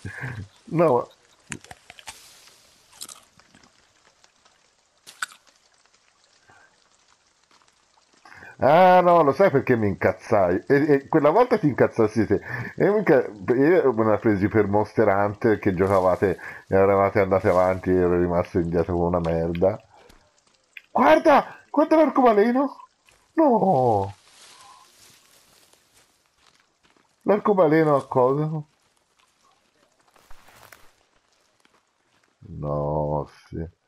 No, ah no, lo sai perché mi incazzai? E quella volta ti incazzassi te. E io me la presi per Monster Hunter che giocavate e eravate andate avanti e ero rimasto indietro come una merda. Guarda, guarda l'arcobaleno. No, l'arcobaleno a cosa? No, sì.